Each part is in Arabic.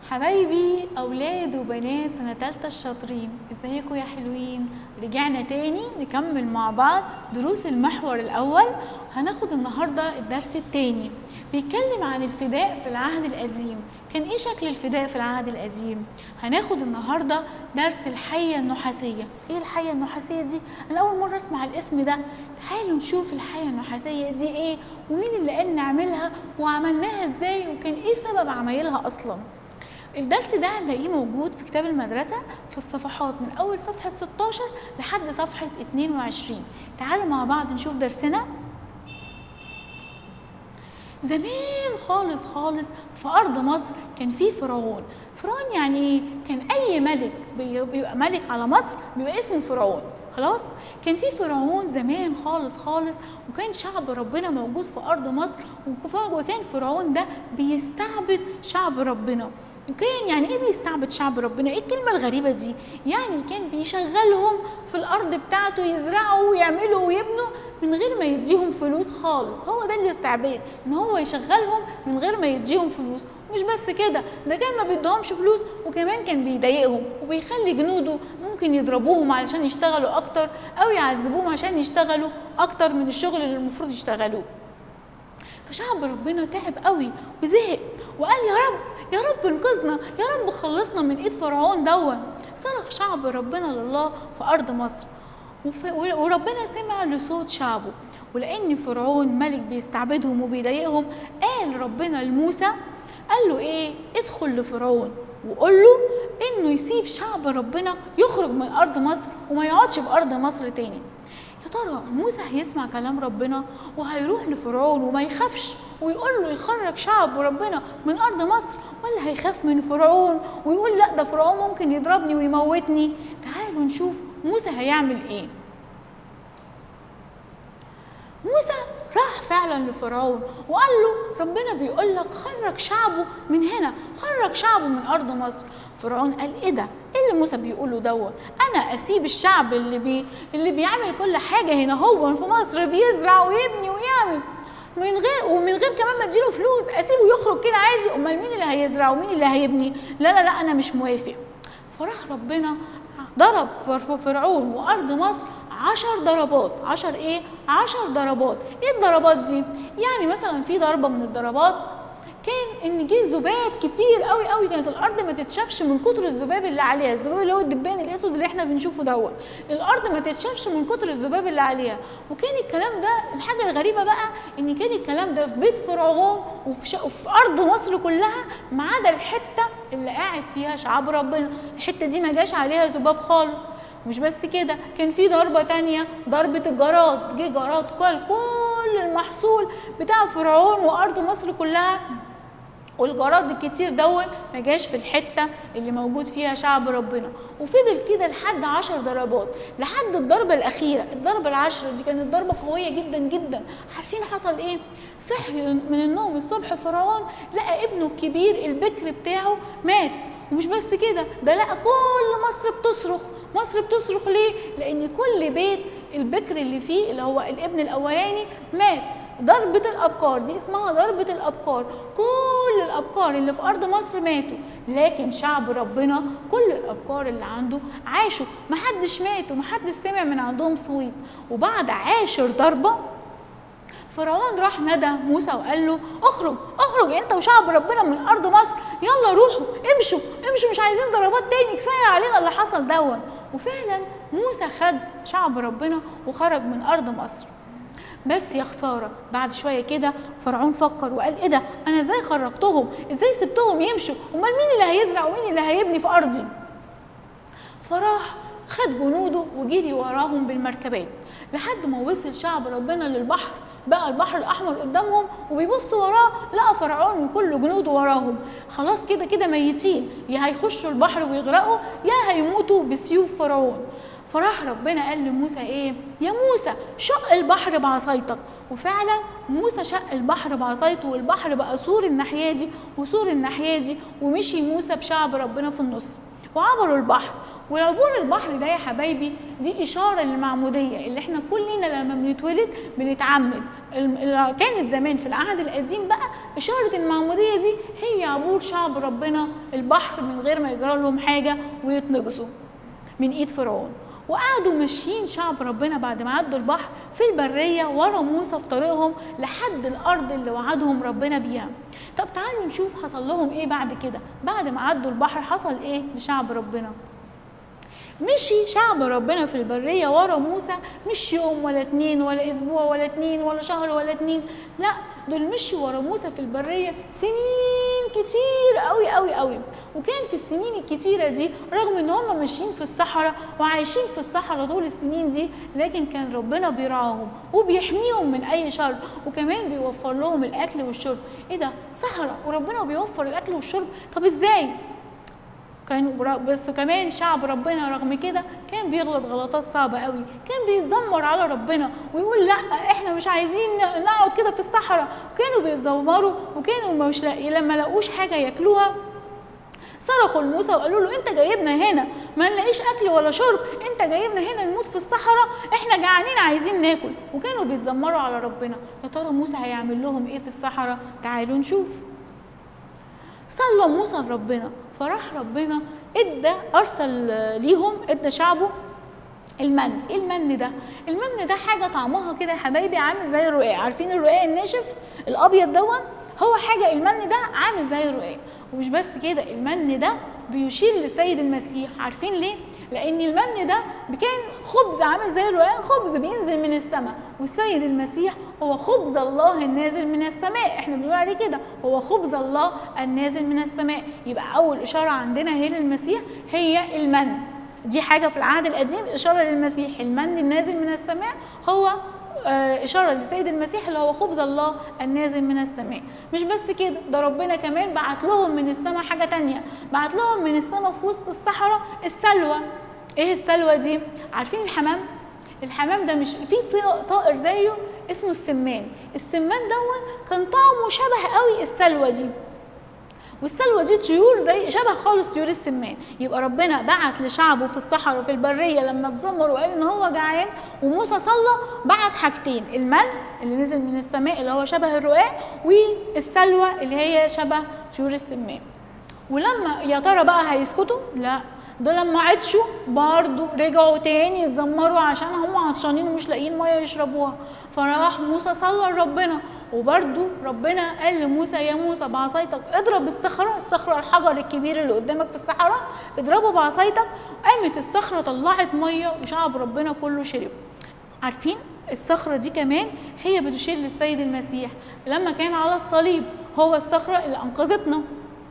حبايبي اولاد وبنات سنه تالته الشاطرين، ازيكم يا حلوين؟ رجعنا تاني نكمل مع بعض دروس المحور الاول. هناخد النهارده الدرس التاني بيتكلم عن الفداء في العهد القديم. كان ايه شكل الفداء في العهد القديم؟ هناخد النهارده درس الحيه النحاسيه. ايه الحيه النحاسيه دي؟ انا اول مره اسمع الاسم ده. تعالوا نشوف الحيه النحاسيه دي ايه، ومين اللي قال نعملها، وعملناها ازاي، وكان ايه سبب عمايلها اصلا. الدرس ده هنلاقيه موجود في كتاب المدرسة في الصفحات من أول صفحة 16 لحد صفحة 22. تعالوا مع بعض نشوف درسنا. زمان خالص خالص في أرض مصر كان في فرعون. فرعون يعني إيه؟ كان أي ملك بيبقى ملك على مصر بيبقى اسمه فرعون. خلاص؟ كان في فرعون زمان خالص خالص، وكان شعب ربنا موجود في أرض مصر، وكان فرعون ده بيستعبد شعب ربنا. وكان يعني ايه بيستعبد شعب ربنا؟ ايه الكلمه الغريبه دي؟ يعني كان بيشغلهم في الارض بتاعته يزرعوا ويعملوا ويبنوا من غير ما يديهم فلوس خالص. هو ده الاستعباد، ان هو يشغلهم من غير ما يديهم فلوس. مش بس كده، ده كان ما بيديهمش فلوس، وكمان كان بيضايقهم وبيخلي جنوده ممكن يضربوهم علشان يشتغلوا اكتر، او يعذبوهم عشان يشتغلوا اكتر من الشغل اللي المفروض يشتغلوه. فشعب ربنا تعب قوي وزهق وقال يا رب انقذنا، يا رب خلصنا من ايد فرعون دون. صرخ شعب ربنا لله في ارض مصر، وربنا سمع لصوت شعبه. ولان فرعون ملك بيستعبدهم وبيضايقهم، قال ربنا لموسى، قال له ايه؟ ادخل لفرعون وقول له انه يسيب شعب ربنا يخرج من ارض مصر وما يقعدش في ارض مصر تاني. يا ترى موسى هيسمع كلام ربنا وهيروح لفرعون وما يخافش ويقول له يخرج شعب ربنا من أرض مصر، ولا هيخاف من فرعون ويقول لا ده فرعون ممكن يضربني ويموتني؟ تعالوا نشوف موسى هيعمل ايه. موسى راح فعلا لفرعون وقال له ربنا بيقول لك خرج شعبه من هنا، خرج شعبه من أرض مصر. فرعون قال ايه ده؟ ايه اللي موسى بيقوله دوت؟ انا اسيب الشعب اللي بيعمل كل حاجه هنا هو في مصر، بيزرع ويبني ويعمل ومن غير كمان ما اديله فلوس، اسيبه يخرج كده عادي؟ امال مين اللي هيزرع ومين اللي هيبني؟ لا لا لا، انا مش موافق. فراح ربنا ضرب فرعون وارض مصر 10 ضربات. 10 ايه؟ 10 ضربات. ايه الضربات دي؟ يعني مثلا في ضربه من الضربات كان ان جه ذباب كتير قوي قوي، كانت الارض ما تتشافش من كتر الذباب اللي عليها. الذباب اللي هو الدبان الاسود اللي احنا بنشوفه دوت، الارض ما تتشافش من كتر الذباب اللي عليها. وكان الكلام ده، الحاجه الغريبه بقى ان كان الكلام ده في بيت فرعون وفي ارض مصر كلها، ما عدا الحته اللي قاعد فيها شعب ربنا. الحته دي ما جاش عليها ذباب خالص. مش بس كده، كان في ضربه تانيه، ضربه الجراد. جه جراد كل المحصول بتاع فرعون وارض مصر كلها، والجراد الكتير دول ما جاش في الحته اللي موجود فيها شعب ربنا. وفضل كده لحد 10 ضربات، لحد الضربه الاخيره، الضربه العاشره دي كانت ضربه قويه جدا جدا. عارفين حصل ايه؟ صحي من النوم الصبح فرعون لقى ابنه الكبير البكر بتاعه مات. ومش بس كده، ده لقى كل مصر بتصرخ. مصر بتصرخ ليه؟ لان كل بيت البكر اللي فيه اللي هو الابن الاولاني مات. ضربة الأبكار دي اسمها ضربة الأبكار. كل الأبكار اللي في أرض مصر ماتوا، لكن شعب ربنا كل الأبكار اللي عنده عاشوا، محدش مات ومحدش سمع من عندهم صويت. وبعد 10 ضربة فرعون راح ندى موسى وقال له اخرج انت وشعب ربنا من أرض مصر، يلا روحوا امشوا مش عايزين ضربات تاني، كفاية علينا اللي حصل دون. وفعلا موسى خد شعب ربنا وخرج من أرض مصر. بس يا خساره، بعد شويه كده فرعون فكر وقال ايه ده؟ انا ازاي خرجتهم؟ ازاي سبتهم يمشوا؟ امال مين اللي هيزرع ومين اللي هيبني في ارضي؟ فراح خد جنوده وجري وراهم بالمركبات لحد ما وصل شعب ربنا للبحر. بقى البحر الاحمر قدامهم، وبيبصوا وراه لقى فرعون وكل جنوده وراهم. خلاص كده ميتين، يا هيخشوا البحر ويغرقوا يا هيموتوا بسيوف فرعون. فراح ربنا قال لموسى ايه؟ يا موسى شق البحر بعصايتك. وفعلا موسى شق البحر بعصايته، والبحر بقى سور الناحيه دي وسور الناحيه دي، ومشي موسى بشعب ربنا في النص وعبروا البحر. والعبور البحر ده يا حبايبي دي إشارة للمعمودية اللي احنا كلنا لما بنتولد بنتعمد. كانت زمان في العهد القديم بقى إشارة المعمودية دي هي عبور شعب ربنا البحر من غير ما يجرى لهم حاجة ويتنقصوا من إيد فرعون. وقعدوا ماشيين شعب ربنا بعد ما عدوا البحر في البرية ورا موسى في طريقهم لحد الأرض اللي وعدهم ربنا بيها. طب تعالوا نشوف حصل لهم إيه بعد كده. بعد ما عدوا البحر حصل إيه لشعب ربنا؟ مشي شعب ربنا في البرية ورا موسى مش يوم ولا 2 ولا أسبوع ولا 2 ولا شهر ولا 2، لا دول مشوا ورا موسى في البرية سنين كتير قوي قوي قوي. وكان في السنين الكتيرة دي رغم ان هم ماشيين في الصحراء وعايشين في الصحراء طول السنين دي، لكن كان ربنا بيرعاهم وبيحميهم من اي شر، وكمان بيوفر لهم الاكل والشرب. ايه ده؟ صحراء وربنا بيوفر الاكل والشرب؟ طب ازاي؟ بس كمان شعب ربنا رغم كده كان بيغلط غلطات صعبة قوي، كان بيتذمر على ربنا ويقول لا احنا مش عايزين نقعد كده في الصحراء، وكانوا بيتذمروا وكانوا مش لما لقوش حاجة ياكلوها صرخوا لموسى وقالوا له انت جايبنا هنا ما نلاقيش اكل ولا شرب، انت جايبنا هنا نموت في الصحراء، احنا جعانين عايزين ناكل، وكانوا بيتذمروا على ربنا. يا ترى موسى هيعمل لهم ايه في الصحراء؟ تعالوا نشوف. صلى موسى لربنا فراح ربنا ارسل ليهم ادى شعبه المن. ايه المن ده؟ المن ده حاجه طعمها كده يا حبايبي عامل زي الرقاق، عارفين الرقاق الناشف الابيض دوت؟ هو حاجه المن ده عامل زي الرقاق. ومش بس كده، المن ده بيشير للسيد المسيح. عارفين ليه؟ لان المن ده كان خبز عامل زي الرقاق، خبز بينزل من السماء، والسيد المسيح هو خبز الله النازل من السماء. احنا بنقول عليه كده هو خبز الله النازل من السماء. يبقى اول اشاره عندنا هي للمسيح هي المن. دي حاجه في العهد القديم اشاره للمسيح، المن النازل من السماء هو إشارة للسيد المسيح اللي هو خبز الله النازل من السماء. مش بس كده، ده ربنا كمان بعت لهم من السماء حاجة تانية، بعت لهم من السماء في وسط الصحراء السلوى. ايه السلوى دي؟ عارفين الحمام؟ الحمام ده مش في طائر زيه اسمه السمان. السمان دوت كان طعمه شبه قوي السلوى دي، والسلوى دي طيور زي شبه خالص طيور السمان. يبقى ربنا بعت لشعبه في الصحراء في البريه لما اتذمر وقال ان هو جعان وموسى صلى، بعت حاجتين، المن اللي نزل من السماء اللي هو شبه الرقاق، والسلوى اللي هي شبه طيور السمان. ولما يا ترى بقى هيسكتوا؟ لا، ده لما عطشوا برضه رجعوا تاني يتذمروا عشان هم عطشانين ومش لاقيين ميه يشربوها. فراح موسى صلى لربنا، وبرضه ربنا قال لموسى يا موسى بعصايتك اضرب الصخره، الحجر الكبير اللي قدامك في الصحراء اضربه بعصايتك. قامت الصخره طلعت ميه وشعب ربنا كله شرب. عارفين الصخره دي كمان هي بتشير للسيد المسيح لما كان على الصليب، هو الصخره اللي انقذتنا.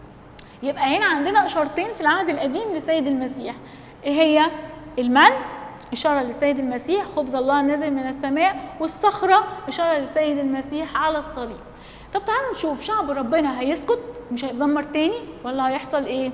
يبقى هنا عندنا اشارتين في العهد القديم للسيد المسيح، ايه هي؟ المن اشاره للسيد المسيح خبز الله نازل من السماء، والصخره اشاره للسيد المسيح على الصليب. طب تعالوا نشوف شعب ربنا هيسكت مش هيتذمر تاني ولا هيحصل ايه؟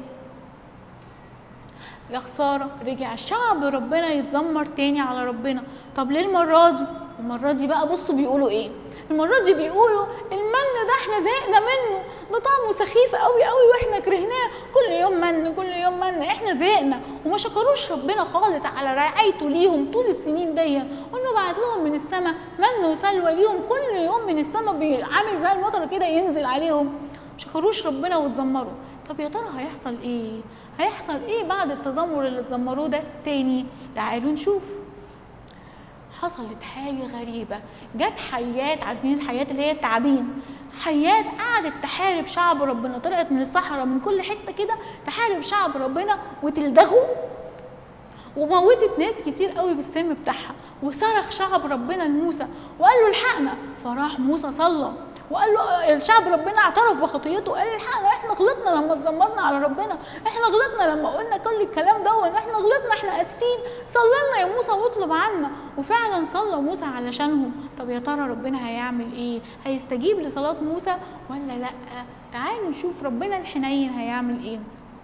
يا خساره رجع الشعب ربنا يتذمر تاني على ربنا. طب ليه المره دي؟ المره دي بقى بصوا بيقولوا ايه؟ المره دي بيقولوا المن ده احنا زهقنا منه، ده طعمه سخيف قوي قوي واحنا كرهناه، كل يوم من كل يوم من، احنا زهقنا. وما شكروش ربنا خالص على رعايته ليهم طول السنين دي، وانه بعت لهم من السماء من وسلوى ليهم كل يوم من السماء عامل زي المطر كده ينزل عليهم. ما شكروش ربنا واتذمروا. طب يا ترى هيحصل ايه؟ هيحصل ايه بعد التذمر اللي اتذمروه ده تاني؟ تعالوا نشوف. حصلت حاجة غريبة، جت حيات، عارفين الحيات اللي هي التعابين، حيات قعدت تحارب شعب ربنا، طلعت من الصحراء من كل حتة كده تحارب شعب ربنا وتلدغه، وموتت ناس كتير قوي بالسم بتاعها. وصرخ شعب ربنا لموسى وقال له الحقنا، فراح موسى صلى وقال له الشعب ربنا اعترف بخطيته وقال الحقنا، احنا غلطنا لما اتذمرنا على ربنا، احنا غلطنا لما قلنا كل الكلام ده، احنا غلطنا، احنا اسفين، صلي لنا يا موسى واطلب عنا. وفعلا صلى موسى علشانهم. طب يا ترى ربنا هيعمل ايه؟ هيستجيب لصلاة موسى ولا لا؟ تعالوا نشوف ربنا الحنين هيعمل ايه.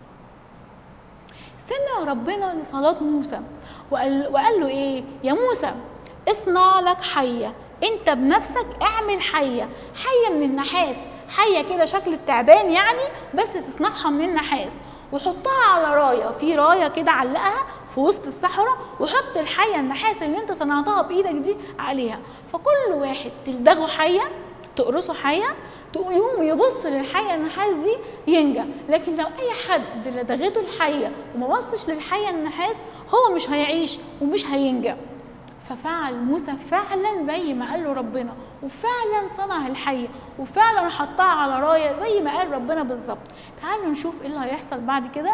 سمع ربنا لصلاة موسى وقال له ايه؟ يا موسى اصنع لك حية، انت بنفسك اعمل حية من النحاس، حية كده شكل التعبان يعني، بس تصنعها من النحاس، وحطها على راية، في راية كده علقها في وسط الصحراء وحط الحيه النحاس اللي انت صنعتها بايدك دي عليها. فكل واحد تلدغه حيه، تقرصه حيه، يقوم يبص للحيه النحاس دي ينجى. لكن لو اي حد لدغته الحيه وما بصش للحيه النحاس هو مش هيعيش ومش هينجى. ففعل موسى فعلا زي ما قال له ربنا، وفعلا صنع الحيه وفعلا حطها على رايه زي ما قال ربنا بالظبط. تعالوا نشوف ايه اللي هيحصل بعد كده.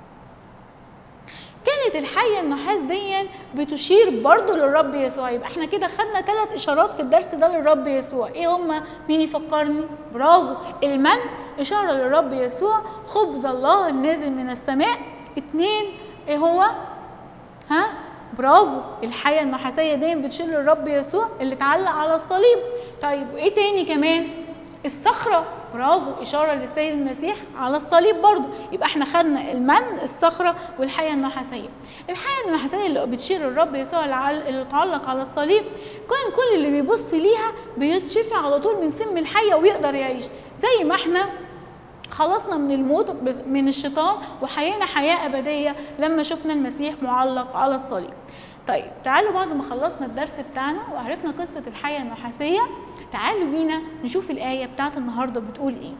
كانت الحيه النحاس دي بتشير برضو للرب يسوع. يبقى احنا كده خدنا 3 اشارات في الدرس ده للرب يسوع. ايه هما؟ مين يفكرني؟ برافو، المن اشاره للرب يسوع، خبز الله النازل من السماء. 2 ايه هو؟ برافو، الحيه النحاسيه دي بتشير للرب يسوع اللي اتعلق على الصليب. طيب وايه تاني كمان؟ الصخره، برافو، اشاره للسيد المسيح على الصليب برضو. يبقى احنا خدنا المن، الصخره، والحيه النحاسيه. الحيه النحاسيه اللي بتشير للرب يسوع اللي اتعلق على الصليب، كان كل اللي بيبص ليها بيتشفي على طول من سم الحيه ويقدر يعيش. زي ما احنا خلصنا من الموت من الشيطان وحيانا حياه ابديه لما شفنا المسيح معلق على الصليب. طيب تعالوا بعد ما خلصنا الدرس بتاعنا وعرفنا قصه الحيه النحاسيه، تعالوا بينا نشوف الآية بتاعت النهاردة بتقول إيه.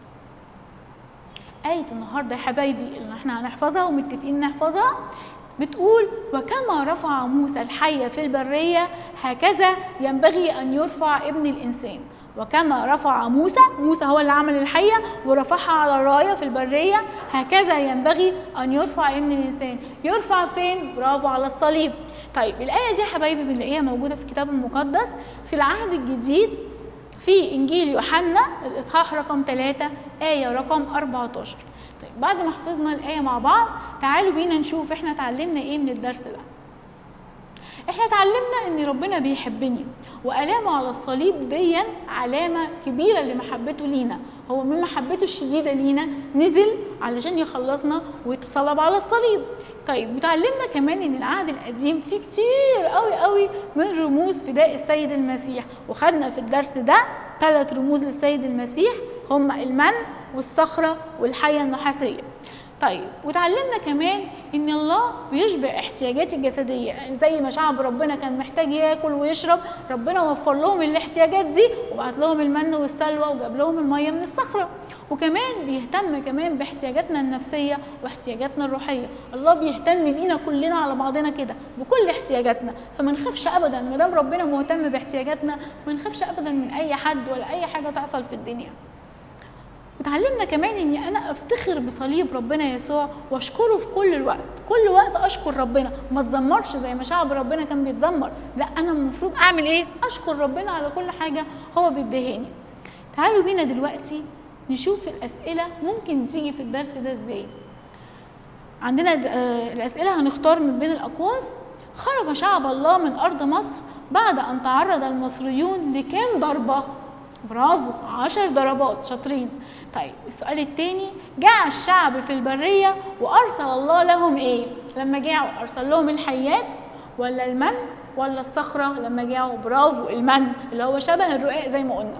آية النهاردة يا حبايبي اللي احنا هنحفظها ومتفقين نحفظها بتقول: وكما رفع موسى الحية في البرية هكذا ينبغي أن يرفع ابن الإنسان. وكما رفع موسى هو اللي عمل الحية ورفعها على الراية في البرية، هكذا ينبغي أن يرفع ابن الإنسان. يرفع فين؟ برافو، على الصليب. طيب الآية دي يا حبايبي بنلاقيها موجودة في الكتاب المقدس في العهد الجديد في إنجيل يوحنا الإصحاح رقم 3 آية رقم 14. طيب بعد ما حفظنا الآية مع بعض تعالوا بينا نشوف احنا اتعلمنا ايه من الدرس ده. احنا اتعلمنا ان ربنا بيحبني، وآلامه على الصليب دي علامة كبيرة لمحبته لينا. هو من محبته الشديدة لينا نزل علشان يخلصنا ويتصلب على الصليب. طيب وتعلمنا كمان ان العهد القديم فيه كتير قوي قوي من رموز فداء السيد المسيح، وخدنا في الدرس ده 3 رموز للسيد المسيح، هما المن والصخرة والحية النحاسية. طيب وتعلمنا كمان ان الله بيشبع احتياجاتي الجسديه، زي ما شعب ربنا كان محتاج ياكل ويشرب، ربنا وفر لهم الاحتياجات دي وبعت لهم المن والسلوى وجاب لهم الميه من الصخره. وكمان بيهتم كمان باحتياجاتنا النفسيه واحتياجاتنا الروحيه. الله بيهتم بينا كلنا على بعضنا كده بكل احتياجاتنا، فما نخافش ابدا ما دام ربنا مهتم باحتياجاتنا، ما نخافش ابدا من اي حد ولا اي حاجه تحصل في الدنيا. وتعلمنا كمان اني انا افتخر بصليب ربنا يسوع واشكره في كل الوقت، كل وقت اشكر ربنا، ما اتذمرش زي ما شعب ربنا كان بيتذمر، لا انا المفروض اعمل ايه؟ اشكر ربنا على كل حاجه هو بيديهاني. تعالوا بينا دلوقتي نشوف الاسئله ممكن تيجي في الدرس ده ازاي. عندنا الاسئله هنختار من بين الاقواس. خرج شعب الله من ارض مصر بعد ان تعرض المصريون لكام ضربه؟ برافو، 10 ضربات، شاطرين. طيب السؤال الثاني، جاع الشعب في البرية وأرسل الله لهم إيه؟ لما جاعوا أرسل لهم الحيات ولا المن ولا الصخرة لما جاعوا؟ برافو، المن اللي هو شبه الرقاق زي ما قلنا.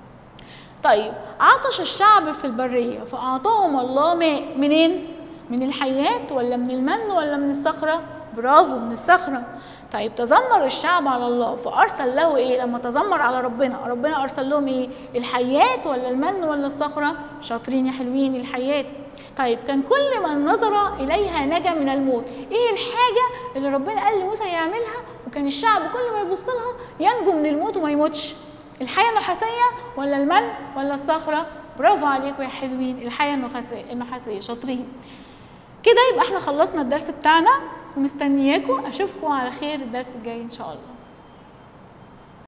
طيب عطش الشعب في البرية فأعطاهم الله ماء منين؟ من الحيات ولا من المن ولا من الصخرة؟ برافو، من الصخرة. طيب تذمر الشعب على الله فأرسل له إيه؟ لما تذمر على ربنا أرسل لهم إيه؟ الحيات ولا المن ولا الصخرة؟ شاطرين يا حلوين، الحيات. طيب كان كل من نظر إليها نجا من الموت. إيه الحاجة اللي ربنا قال لموسى يعملها وكان الشعب كل ما يبص لها ينجو من الموت وما يموتش؟ الحية النحاسية ولا المن ولا الصخرة؟ برافو عليكم يا حلوين، الحية النحاسية، شاطرين. كده يبقى احنا خلصنا الدرس بتاعنا ومستنياكم اشوفكم على خير الدرس الجاي ان شاء الله.